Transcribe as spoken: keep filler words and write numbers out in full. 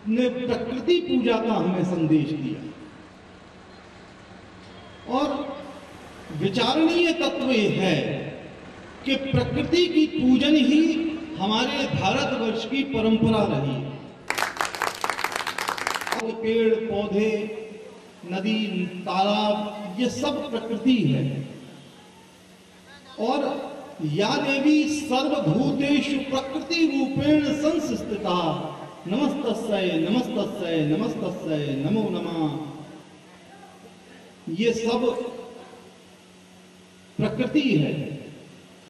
ने प्रकृति पूजा का हमें संदेश दिया। और विचारणीय तत्व यह है कि प्रकृति की पूजन ही हमारे भारतवर्ष की परंपरा रही है। पेड़ पौधे, नदी, तालाब, ये सब प्रकृति है। और या देवी सर्वभूतेषु प्रकृति रूपेण संस्थिता नमस्तस्यै नमस्तस्यै नमस्तस्यै नमो नमः। ये सब प्रकृति है।